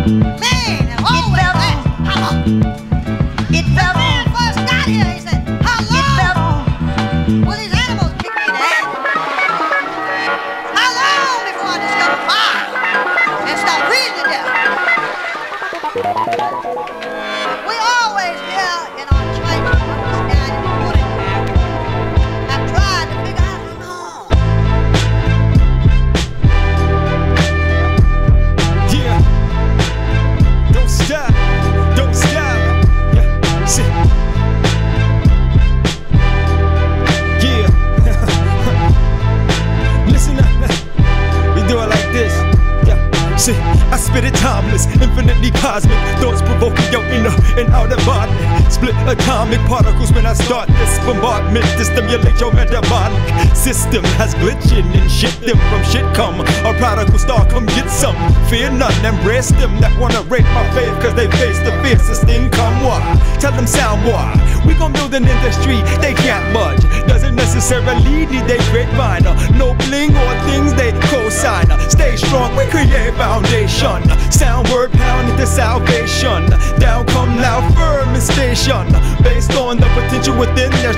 Man, it always lasts. How long? It felt When man first got here, he said, how long will these animals kick me in the head? How long before I discover fire and start breathing to death? We always here in our church, understanding the morning have tried to figure out how long. Yeah, don't stop, don't stop. Yeah, sit. Yeah, listen up. We do it like this. Yeah, see, I spit it timeless, infinitely cosmic. Thoughts provoking your inner and outer body. Split atomic particles when I start this bombardment to stimulate your metabolic system. Has glitching and shit them from shit come. A prodigal star, come get some. Fear none, embrace them that wanna rape my faith, cause they face the fiercest income war. Tell them sound war. We gon' build an industry, they can't budge. Doesn't necessarily need they grapevine. No bling or things they co-sign. Stay strong, we create foundation. Sound word pound into salvation. Down come now firm and station. Based on the potential within their